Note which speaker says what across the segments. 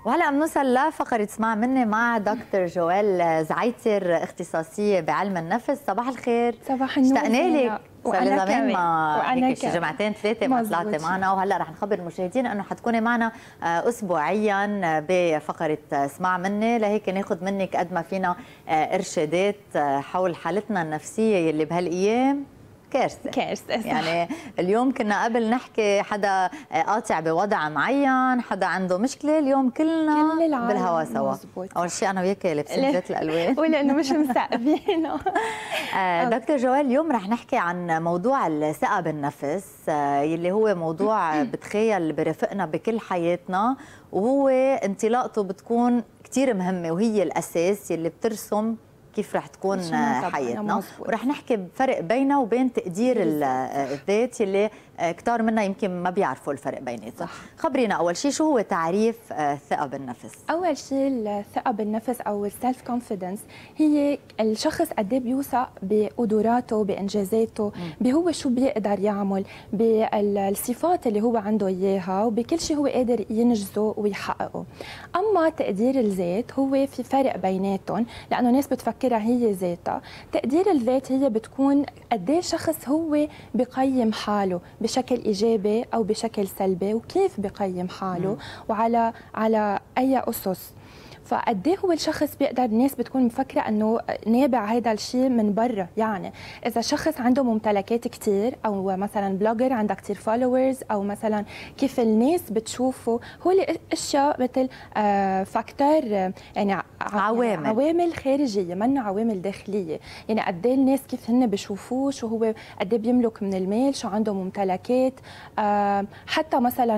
Speaker 1: وهلا بنوصل لفقرة اسمع مني مع دكتور جوال زعيتر، اختصاصية بعلم النفس. صباح الخير.
Speaker 2: صباح النور.
Speaker 1: اشتقنا لك.
Speaker 2: وأنا
Speaker 1: زمان ما هيك شي
Speaker 2: كمان.
Speaker 1: جمعتين ثلاثة ما طلعتي معنا، وهلا رح نخبر المشاهدين انه حتكوني معنا اسبوعيا بفقرة اسمع مني، لهيك ناخذ منك قد ما فينا ارشادات حول حالتنا النفسية يلي بهالايام كارثة. يعني اليوم كنا قبل نحكي حدا قاطع بوضع معين، حدا عنده مشكلة، اليوم كلنا بالهوا سوا. أول شيء أنا وياك لابسين ذات الألوان
Speaker 2: ولأنه مش مثقبين.
Speaker 1: دكتور جوال، اليوم رح نحكي عن موضوع الثقة بالنفس، يلي هو موضوع بتخيل برفقنا بكل حياتنا، وهو انطلاقته بتكون كتير مهمة، وهي الأساس يلي بترسم كيف رح تكون حياتنا. ورح نحكي بفرق بينها وبين تقدير الذات اللي كتار منا يمكن ما بيعرفوا الفرق بيناتهم. خبرينا أول شيء شو هو تعريف الثقة بالنفس؟
Speaker 2: أول شيء الثقة بالنفس أو السيلف كونفيدنس هي الشخص قد ايه بيوثق بقدراته، بإنجازاته، بهو شو بيقدر يعمل، بالصفات اللي هو عنده إياها، وبكل شيء هو قادر ينجزه ويحققه. أما تقدير الذات هو في فرق بيناتهم، لأنه ناس بتفكرها هي ذاتها. تقدير الذات هي بتكون قد ايه الشخص هو بقيم حاله بشكل ايجابي او بشكل سلبي، وكيف بقيم حاله وعلى اي اسس. فقد ايه هو الشخص بيقدر، الناس بتكون مفكره انه نابع هذا الشيء من برا. يعني اذا شخص عنده ممتلكات كثير، او مثلا بلوجر عندها كثير فولورز، او مثلا كيف الناس بتشوفه، هو اشياء مثل فاكتور، يعني عوامل خارجيه، من عوامل داخليه. يعني قد ايه الناس كيف هن بيشوفوه، شو هو قد ايه بيملك من المال، شو عنده ممتلكات، حتى مثلا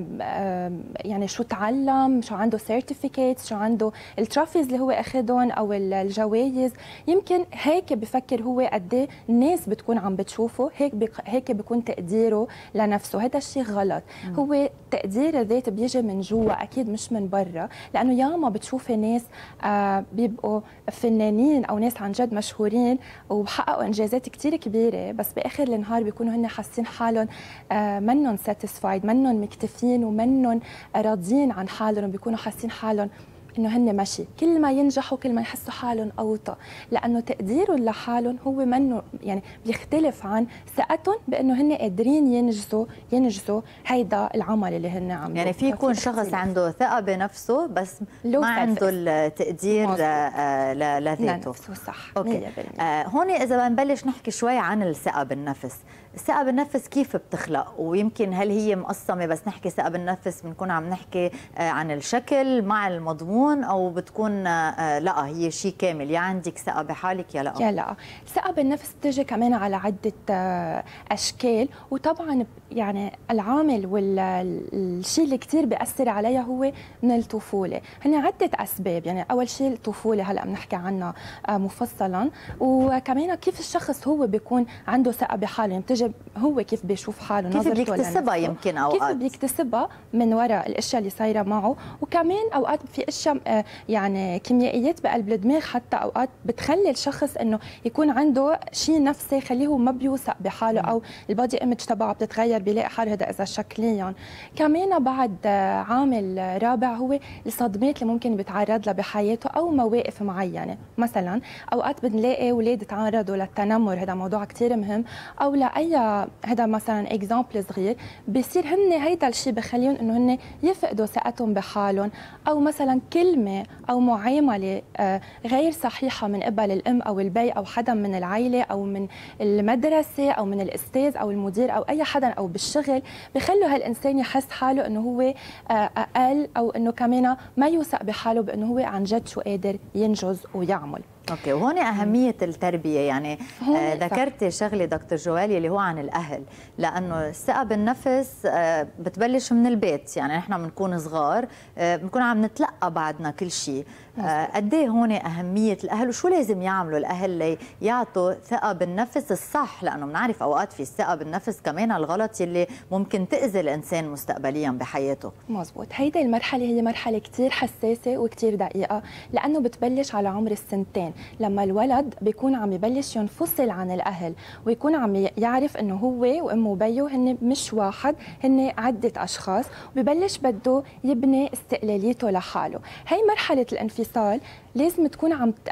Speaker 2: يعني شو تعلم، شو عنده سيرتيفيكيتس، شو عنده التروفيز اللي هو اخذهم او الجوائز. يمكن هيك بفكر هو قد ايه الناس بتكون عم بتشوفه، هيك بيكون تقديره لنفسه. هذا الشيء غلط. هو تقدير الذات بيجي من جوا اكيد، مش من برا، لانه ياما بتشوفي ناس بيبقوا فنانين او ناس عن جد مشهورين وحققوا انجازات كثير كبيره، بس باخر النهار بيكونوا هن حاسين حالهم منهم ساتيسفايد، منهم مكتفين، ومنهم راضيين عن حالهم، بيكونوا حاسين حالهم انه هن ماشي. كل ما ينجحوا كل ما يحسوا حالهم اوطى، لانه تقديرهم لحالهم هو منه، يعني بيختلف عن ثقتهم بانه هن قادرين ينجزوا هيدا العمل اللي هن عم.
Speaker 1: يعني في يكون شخص عنده ثقة بنفسه بس ما عنده التقدير لذاته.
Speaker 2: صح.
Speaker 1: اوكي. هون اذا بنبلش نحكي شوي عن الثقة بالنفس. الثقة بالنفس كيف بتخلق؟ ويمكن هل هي مقسمة، بس نحكي ثقة بالنفس بنكون عم نحكي عن الشكل مع المضمون، او بتكون لا هي شيء كامل، يا عندك ثقة بحالك يا لا؟
Speaker 2: الثقة بالنفس بتجي كمان على عدة اشكال، وطبعا يعني العامل والشيء اللي كثير بيأثر عليها هو من الطفولة. هن عدة اسباب. يعني اول شيء الطفولة هلا بنحكي عنها مفصلا، وكمان كيف الشخص هو بيكون عنده ثقة بحاله، يعني بتجي هو كيف بيشوف حاله،
Speaker 1: كيف بيكتسبها، يمكن اوقات
Speaker 2: كيف بيكتسبها من وراء الاشياء اللي صايره معه. وكمان اوقات في اشياء يعني كيميائيات بقلب الدماغ حتى اوقات بتخلي الشخص انه يكون عنده شيء نفسي يخليه هو ما بيوثق بحاله، او البادي ايمج تبعه بتتغير، بيلاقي حاله هذا اذا شكليا. كمان بعد عامل رابع هو الصدمات اللي ممكن بيتعرض لها بحياته، او مواقف معينه. مثلا اوقات بنلاقي اولاد تعرضوا للتنمر، هذا موضوع كثير مهم، او لاي هذا مثلا اكزامبل صغير، بصير هن هيدا الشيء بخليهم انه هن يفقدوا ثقتهم بحالهم، او مثلا كلمه او معامله غير صحيحه من قبل الام او البي او حدا من العائله او من المدرسه او من الاستاذ او المدير او اي حدا او بالشغل، بخلوا هالانسان يحس حاله انه هو اقل، او انه كمان ما يوثق بحاله بانه هو عن جد شو قادر ينجز ويعمل.
Speaker 1: اوكي. وهون اهميه التربيه. يعني ذكرتي شغله دكتور جوال اللي هو عن الاهل، لانه الثقه بالنفس بتبلش من البيت. يعني نحن بنكون صغار بنكون عم نتلقى بعدنا كل شيء. قد ايه هون اهميه الاهل، وشو لازم يعملوا الاهل ليعطوا ثقه بالنفس الصح؟ لانه بنعرف اوقات في الثقه بالنفس كمان الغلط اللي ممكن تاذي الانسان مستقبليا بحياته.
Speaker 2: مزبوط. هيدي المرحله هي مرحله كثير حساسه وكثير دقيقه، لانه بتبلش على عمر السنتين. لما الولد بيكون عم يبلش ينفصل عن الاهل ويكون عم يعرف انه هو وامه وبيه هن مش واحد، هن عده اشخاص، وببلش بده يبني استقلاليته لحاله. هي مرحله الانفصال لازم تكون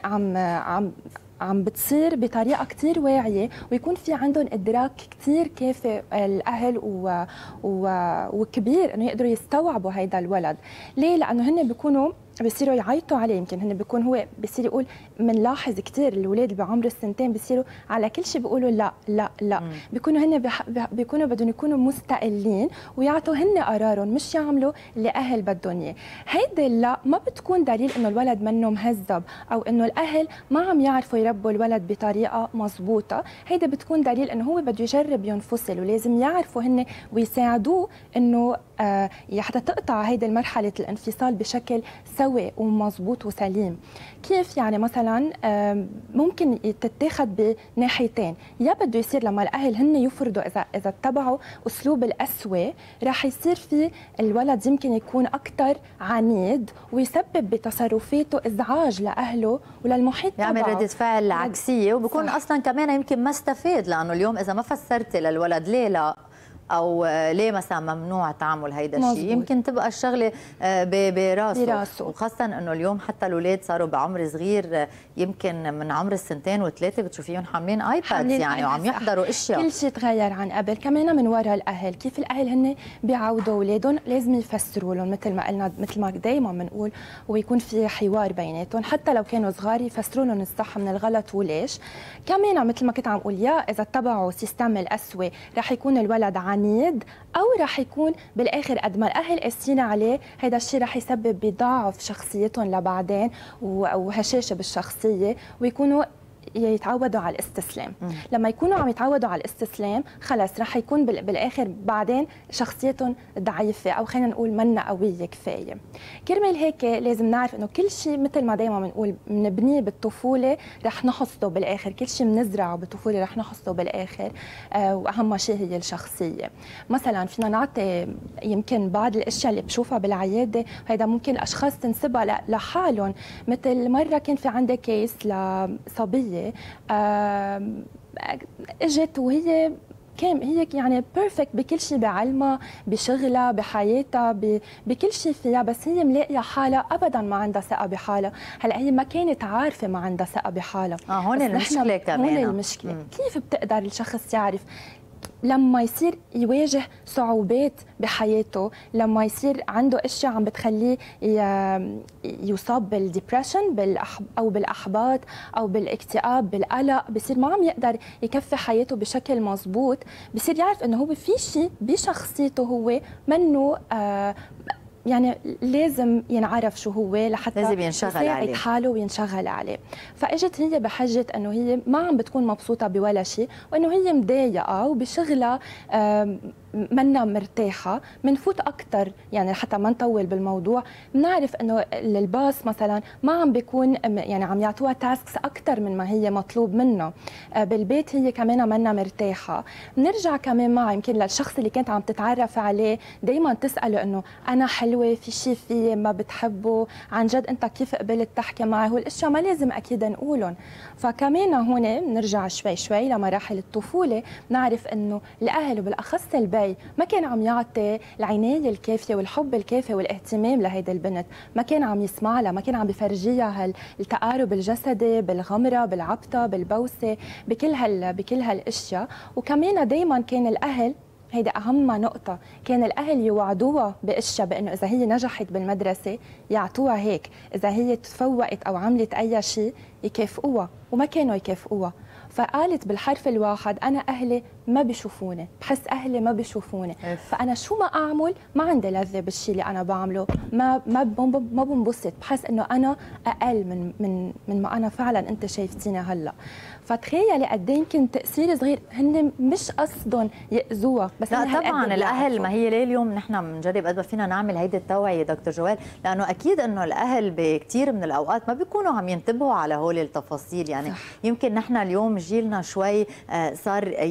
Speaker 2: عم بتصير بطريقه كثير واعيه، ويكون في عندهم ادراك كثير كافي الاهل وكبير انه يقدروا يستوعبوا هيدا الولد. ليه؟ لانه هن بيكونوا بيصيروا يعيطوا عليه، يمكن هن بيكون هو بيصير يقول، بنلاحظ كثير الاولاد بعمر السنتين بيصيروا على كل شيء بيقولوا لا لا لا، بيكونوا هن بيكونوا بدهم يكونوا مستقلين ويعطوا هن قرارهم، مش يعملوا اللي اهل بدهم اياه. هيدي لا ما بتكون دليل انه الولد منه مهذب او انه الاهل ما عم يعرفوا يربوا الولد بطريقه مضبوطه، هيدا بتكون دليل انه هو بده يجرب ينفصل، ولازم يعرفوا هن ويساعدوه انه حتى تقطع هيدي المرحله الانفصال بشكل سوي ومضبوط وسليم. كيف يعني؟ مثلا ممكن تتاخذ بناحيتين، يا بده يصير لما الاهل هن يفرضوا اذا اتبعوا اسلوب القسوه رح يصير في الولد يمكن يكون اكثر عنيد ويسبب بتصرفاته ازعاج لاهله وللمحيط تبعه،
Speaker 1: يعمل ردة فعل عكسيه، وبكون اصلا كمان يمكن ما استفاد، لانه اليوم اذا ما فسرتي للولد ليه لا او ليه مثلا ممنوع تعمل هيدا الشيء، يمكن تبقى الشغله براسه. وخاصه انه اليوم حتى الاولاد صاروا بعمر صغير، يمكن من عمر السنتين وثلاثه بتشوفيهم حاملين ايباد يعني وعم يحضروا اشياء.
Speaker 2: كل شيء تغير عن قبل، كمان من وراء الاهل. كيف الاهل هن بيعودوا اولادهم؟ لازم يفسروا لهم مثل ما قلنا، مثل ما دائما بنقول، ويكون في حوار بيناتهم، حتى لو كانوا صغار يفسروا لهم الصح من الغلط وليش. كمان مثل ما كنت عم اقول، يا اذا اتبعوا سيستم القسوه رح يكون الولد عنيد، او رح يكون بالاخر قد ما الاهل قاسيين عليه هذا الشيء رح يسبب بضعف شخصيتهم لبعدين وهشاشه بالشخصيه، ويكونوا يتعودوا على الاستسلام. لما يكونوا عم يتعودوا على الاستسلام خلص رح يكون بالاخر بعدين شخصيتهم ضعيفه، او خلينا نقول منا قويه كفايه. كرمال هيك لازم نعرف انه كل شيء مثل ما دائما بنقول بنبنيه بالطفوله رح نحصده بالاخر، كل شيء بنزرعه بالطفوله رح نحصده بالاخر، واهم شيء هي الشخصيه. مثلا فينا نعطي يمكن بعض الاشياء اللي بشوفها بالعياده، هيدا ممكن الاشخاص تنسبها لحالهم. مثل مره كان في عندي كيس لصبيه اجت وهي هي يعني بيرفكت بكل شيء، بعلمها، بشغلها، بحياتها، بكل شيء فيها، بس هي ملاقيه حالها ابدا ما عندها ثقه بحالها. هلا هي ما كانت عارفه ما عندها ثقه بحالها.
Speaker 1: هون المشكله كمان.
Speaker 2: هون المشكله. كيف بتقدر الشخص يعرف لما يصير يواجه صعوبات بحياته، لما يصير عنده اشياء عم بتخليه يصاب بالديبرشن او بالاحباط او بالاكتئاب، بالقلق، بصير ما عم يقدر يكفي حياته بشكل مضبوط، بصير يعرف انه هو في شيء بشخصيته هو منه يعني لازم ينعرف شو هو لحتى
Speaker 1: لازم ينشغل عليه
Speaker 2: حاله وينشغل عليه. فاجت هي بحجه انه هي ما عم بتكون مبسوطه بولا شيء، وانه هي مضايقه وبشغلها منا مرتاحه. بنفوت اكثر يعني حتى ما نطول بالموضوع، بنعرف انه الباص مثلا ما عم بيكون يعني عم يعطوها تاسكس اكثر من ما هي مطلوب منها. بالبيت هي كمان منا مرتاحه. بنرجع كمان معها يمكن للشخص اللي كانت عم تتعرف عليه، دائما تساله انه انا حلوه، في شيء فيه ما بتحبه، عن جد انت كيف قبلت تحكي معي؟ هو الاشياء ما لازم اكيد نقولهم. فكمان هون بنرجع شوي شوي لمراحل الطفوله، بنعرف انه الاهل وبالاخص البي ما كان عم يعطي العنايه الكافيه والحب الكافي والاهتمام لهيدي البنت، ما كان عم يسمع لها، ما كان عم بفرجيها التقارب الجسدي بالغمره، بالعبطه، بالبوسه، بكل هالاشياء. وكمان دائما كان الاهل، هيدا أهم نقطة، كان الأهل يوعدوها بأشياء، بأنه إذا هي نجحت بالمدرسة يعطوها هيك، إذا هي تفوقت أو عملت أي شيء يكافئوها، وما كانوا يكافئوها. فقالت بالحرف الواحد أنا أهلي ما بيشوفوني، بحس أهلي ما بيشوفوني، فأنا شو ما أعمل ما عندي لذة بالشيء اللي أنا بعمله، ما بنبسط، بحس إنه أنا أقل من ما أنا فعلا أنت شايفتيني هلا. فتخيلي قد ايه يمكن تاثير صغير، هن مش قصدهم ياذوها، بس
Speaker 1: لا طبعا الاهل، ما هي ليه اليوم نحن بنجرب قد ما فينا نعمل هيدي التوعيه دكتور جوال، لانه اكيد انه الاهل بكثير من الاوقات ما بيكونوا عم ينتبهوا على هول التفاصيل. يعني صح. يمكن نحن اليوم جيلنا شوي صار يطلع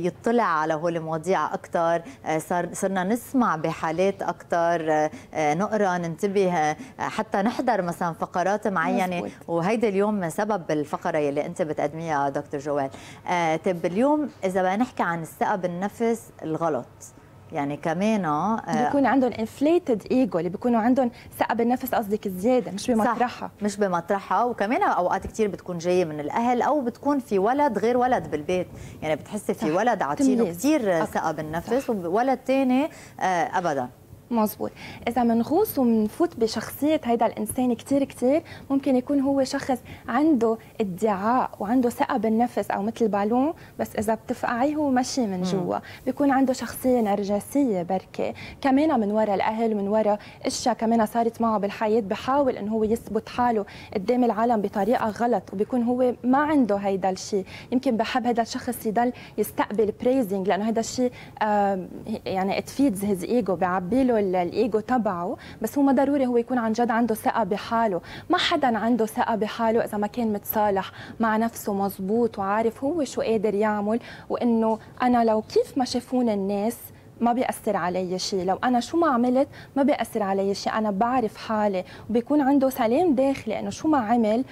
Speaker 1: نطلع على هول المواضيع اكثر، صرنا نسمع بحالات اكثر، نقرا، ننتبه، حتى نحضر مثلا فقرات معينه. وهيدا اليوم سبب الفقره اللي انت بتقدميها دكتور جوال. طيب اليوم اذا بدنا نحكي عن الثقه بالنفس الغلط، يعني كمان
Speaker 2: بيكون عندهم انفليتد ايجو، اللي بيكونوا عندهم ثقه بالنفس قصدك زياده مش بمطرحها.
Speaker 1: مش بمطرحها، وكمان اوقات كثير بتكون جايه من الاهل، او بتكون في ولد غير ولد بالبيت، يعني بتحسي في ولد عاطينه كثير ثقه بالنفس وولد ثاني ابدا.
Speaker 2: مزبوط. إذا منغوص ومنفوت بشخصية هيدا الإنسان كتير ممكن يكون هو شخص عنده ادعاء وعنده ثقة بالنفس أو مثل بالون، بس إذا بتفقعيه هو ماشي من جوا. بيكون عنده شخصية نرجسية بركة، كمان من وراء الأهل، من وراء أشياء كمان صارت معه بالحياة، بحاول إنه هو يثبت حاله قدام العالم بطريقة غلط، وبيكون هو ما عنده هيدا الشيء. يمكن بحب هيدا الشخص يضل يستقبل بريزنج، لأنه هيدا الشيء يعني it feeds his ego، بيعبي له الايجو تبعه، بس هو ما ضروري هو يكون عن جد عنده ثقه بحاله. ما حدا عنده ثقه بحاله اذا ما كان متصالح مع نفسه مزبوط وعارف هو شو قادر يعمل، وانه انا لو كيف ما شافوني الناس ما بيأثر علي شيء، لو أنا شو ما عملت ما بيأثر علي شيء، أنا بعرف حالي، وبيكون عنده سلام داخلي إنه شو ما عمل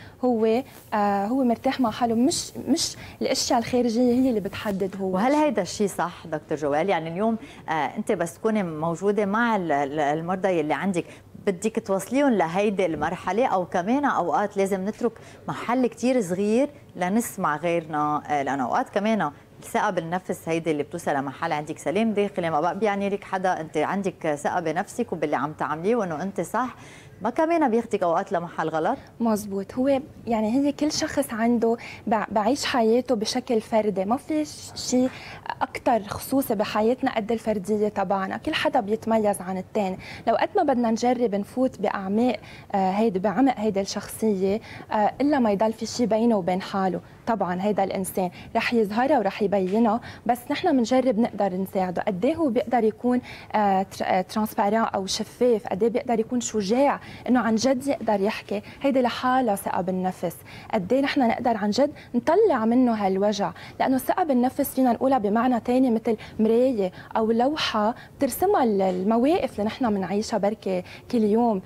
Speaker 2: هو مرتاح مع حاله، مش الأشياء الخارجية هي اللي بتحدد هو.
Speaker 1: وهل هيدا الشيء صح دكتور جوال؟ يعني اليوم أنت بس تكوني موجودة مع المرضى اللي عندك بدك توصليهم لهيدي المرحلة، أو كمان أوقات لازم نترك محل كتير صغير لنسمع غيرنا، لأن أوقات كمان الثقة بالنفس هيدي اللي بتوصل لمحل عندك سلام داخلي، ما بقى بيعني لك حدا انت عندك ثقة بنفسك وباللي عم تعمليه وانه انت صح، ما كمان بياخدك اوقات لمحل غلط.
Speaker 2: مزبوط. هو يعني هي كل شخص عنده بعيش حياته بشكل فردي، ما في شيء اكثر خصوصي بحياتنا قد الفرديه تبعنا، كل حدا بيتميز عن الثاني. لو قد ما بدنا نجرب نفوت باعماق بعمق هيدي الشخصيه، الا ما يضل في شيء بينه وبين حاله. طبعا هيدا الانسان رح يظهرها ورح يبينها، بس نحن بنجرب نقدر نساعده. قد ايه هو بيقدر يكون ترانسبيرنت او شفاف، قد ايه بيقدر يكون شجاع انه عن جد يقدر يحكي، هيدي لحالها ثقه بالنفس. قد ايه نحن نقدر عن جد نطلع منه هالوجع، لانه الثقه بالنفس فينا نقولها بمعنى ثاني مثل مرايه او لوحه بترسمها المواقف اللي نحن بنعيشها بركي كل يوم،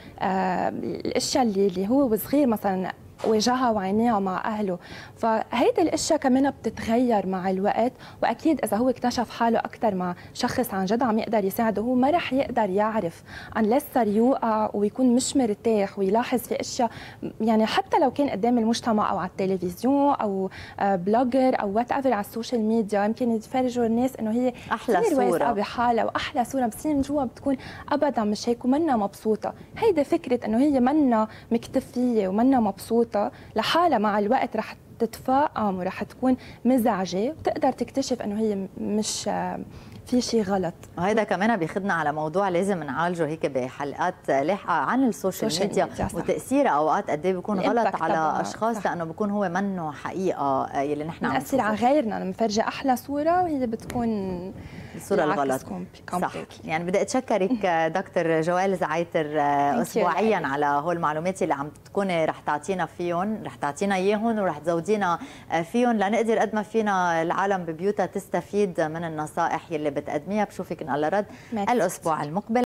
Speaker 2: الاشياء اللي هو صغير مثلا واجهها وعينيها مع اهله. فهيدي الاشياء كمان بتتغير مع الوقت، واكيد اذا هو اكتشف حاله اكثر مع شخص عن جد عم يقدر يساعده، هو ما رح يقدر يعرف عن صار يوقع ويكون مش مرتاح ويلاحظ في اشياء، يعني حتى لو كان قدام المجتمع او على التلفزيون او بلوجر او وات ايفر على السوشيال ميديا، يمكن يتفرجوا الناس انه هي
Speaker 1: احلى صوره
Speaker 2: بحالها واحلى صوره، بس هي من جوا بتكون ابدا مش هيك ومنا مبسوطه. هيدي فكره انه هي منا مكتفيه ومنا مبسوطه لحالها، مع الوقت رح تتفاقم ورح تكون مزعجه، وتقدر تكتشف انه هي مش في شيء غلط.
Speaker 1: وهذا كمان بياخذنا على موضوع لازم نعالجه هيك بحلقات لاحقه عن السوشيال ميديا وتاثيرها اوقات قد ايه بيكون غلط على اشخاص، صح. لانه بيكون هو منه حقيقه يلي نحن عم
Speaker 2: نأثر على غيرنا لما بنفرجي احلى صوره وهي بتكون
Speaker 1: الصوره الغلط. صح. يعني بدي اتشكرك دكتور جوال زعيتر اسبوعيا على هول المعلومات اللي عم تكوني رح تعطينا فيهم، رح تعطينا اياهم ورح تزودينا فيهم لنقدر قد ما فينا العالم ببيوتها تستفيد من النصائح يلي بتقدميها. بشوفك ان الله رد الاسبوع المقبل.